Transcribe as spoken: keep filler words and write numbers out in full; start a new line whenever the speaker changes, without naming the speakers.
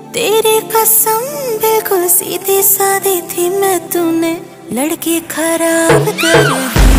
तेरी कसम बिल्कुल सीधी सादी थी मैं, तूने लड़की खराब कर दी।